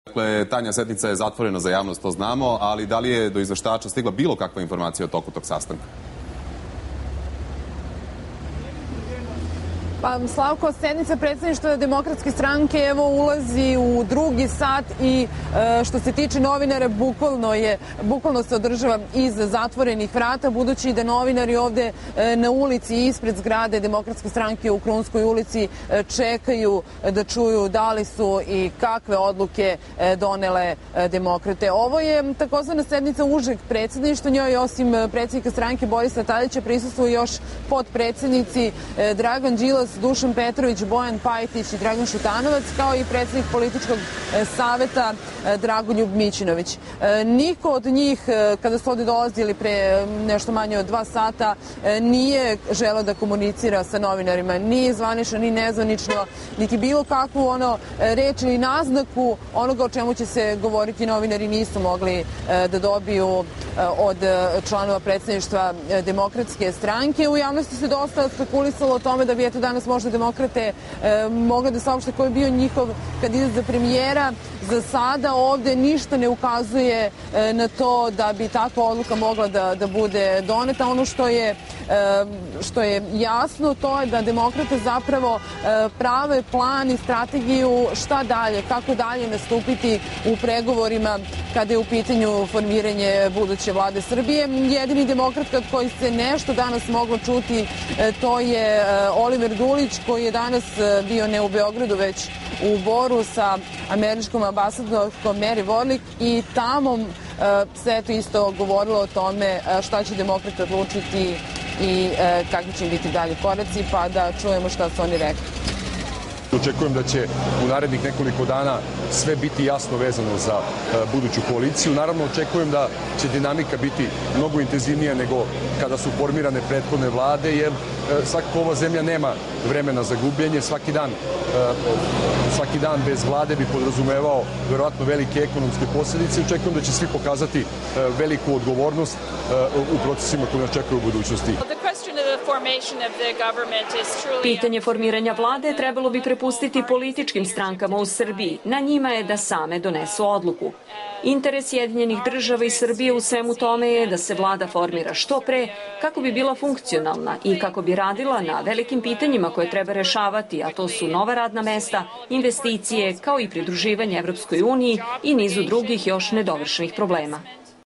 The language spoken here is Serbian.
Dakle, Tanja, sednica je zatvorena za javnost, to znamo, ali da li je do izveštača stigla bilo kakva informacija o toku tog sastanka? Pa, Slavko, sednica predsedništva Demokratske stranke evo ulazi u drugi sat i što se tiče novinara, bukvalno se održava iza zatvorenih vrata, budući da novinari ovde na ulici ispred zgrade Demokratske stranke u Krunskoj ulici čekaju da čuju da li su i kakve odluke donele demokrate. Ovo je takozvana sednica užeg predsedništva, njoj osim predsednika stranke Borisa Tadića prisustvuju još potpredsednici Dragan Đilas, Dušan Petrović, Bojan Pajtić i Dragan Šutanovac, kao i predsednik političkog saveta Dragoljub Mićinović. Niko od njih, kada su ovde dolazili pre nešto manje od 2 sata, nije želeo da komunicira sa novinarima, ni zvanično, ni nezvanično, niti bilo kakvu reč ili naznaku onoga o čemu će se govoriti novinari nisu mogli da dobiju od članova predsedništva Demokratske stranke. U javnosti se dosta spekulisalo o tome da bi danas možda demokrate mogle da saopšte ko je bio njihov kandidat za premijera. Za sada ovde ništa ne ukazuje na to da bi takva odluka mogla da bude doneta. Ono što je jasno, to je da demokrate zapravo prave plan i strategiju šta dalje, kako dalje nastupiti u pregovorima kada je u pitanju formiranje buduće vlade Srbije. Jedini demokrat koji se nešto danas moglo čuti, to je Oliver Dulić, koji je danas bio ne u Beogradu, već u Boru sa američkom ambasadorkom Mary Warlick, i tamo se isto govorilo o tome šta će demokrate odlučiti i kakvi će biti dalje koraci, pa da čujemo šta su oni rekli. Očekujem da će u narednih nekoliko dana sve biti jasno vezano za buduću koaliciju. Naravno, očekujem da će dinamika biti mnogo intenzivnija nego kada su formirane prethodne vlade, jer svakako ova zemlja nema vremena za gubljenje. Svaki dan bez vlade bi podrazumevao verovatno velike ekonomske posljedice. Očekujem da će svi pokazati veliku odgovornost u procesima koji nas čekaju u budućnosti. Pitanje formiranja vlade trebalo bi prepustiti političkim strankama u Srbiji. Na njima je da same donesu odluku. Interes Sjedinjenih država i Srbije u svemu tome je da se vlada formira što pre, kako bi bila funkcionalna i kako bi radila na velikim pitanjima koje treba rešavati, a to su nova radna mesta, investicije, kao i pridruživanje Evropskoj uniji i nizu drugih još nedovršenih problema.